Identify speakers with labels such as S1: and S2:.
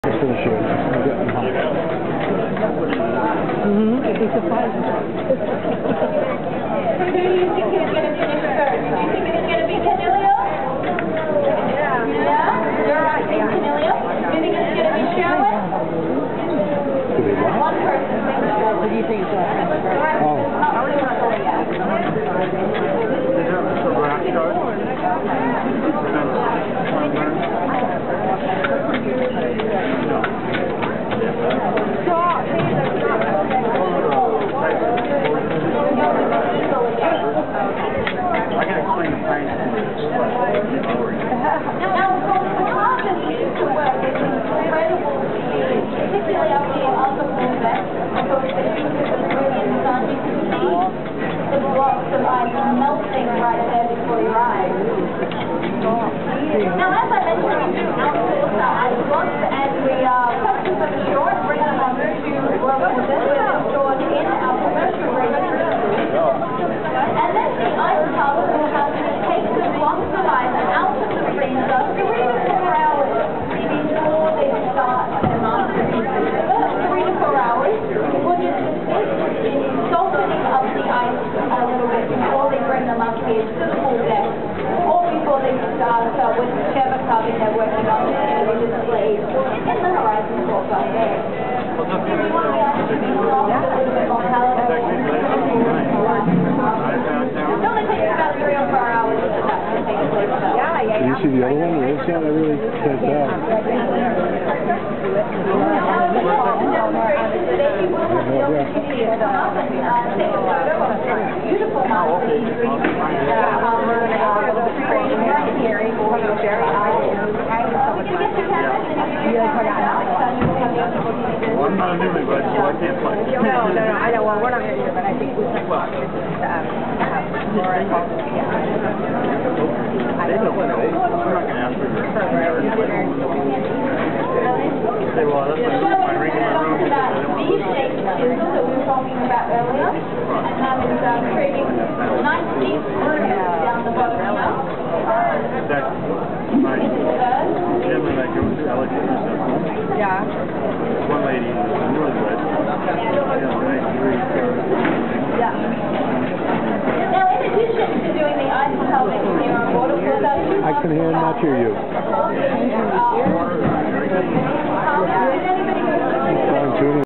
S1: Just finish here. I'm getting hot.
S2: It's a surprise.
S3: Who do you think is going to finish first? Do you think it's going to be Cornelio? Yeah. Yeah? You're right, Cornelio. Do you think it's going to be Sherwin?
S1: Could be what?
S3: One person.
S2: What do you think is going to finish first?
S1: Oh.
S4: I can explain the science.
S3: Now, the process used to work is incredible, particularly up here on the Quebec, especially with the brilliant sun. You can see the blocks of ice melting right there before your eyes. Now, as I mentioned, we do outsource our ice blocks, and we purchase them ashore and bring them on to Robinson, where they're stored in our commercial freezers. And then the ice tub will have to take the blocks of ice out of the freezer 3 to 4 hours before they start their masterpieces. The first 3 to 4 hours will just assist in softening up the ice a little bit before they bring them up here to the pool deck, or before they start with whichever carving they're working on that's going to be displayed in the Horizon Court up there. If you want to a little bit more palatable, it only takes about 3 or 4 hours for that to take place.
S1: Did you see the other one? It's not really can't tell.
S3: Beautiful mountains.
S4: I'm not a newly, but so I can't play.
S2: No, I know. Well, we're not going to do it, but I think we can watch it. Laura and Paul.
S4: I'm not going to ask for your say, well, that's my ring in my room.
S3: V-shaped chisel that we were talking about earlier, and that is creating nice deep grooves down the bottom here.
S4: That's my gym that I go to, I like to do stuff.
S2: Yeah.
S4: One lady I'm newlywed.
S3: Yeah. Now, in addition to doing the ice sculpting here on board, of course,
S1: I can not hear you.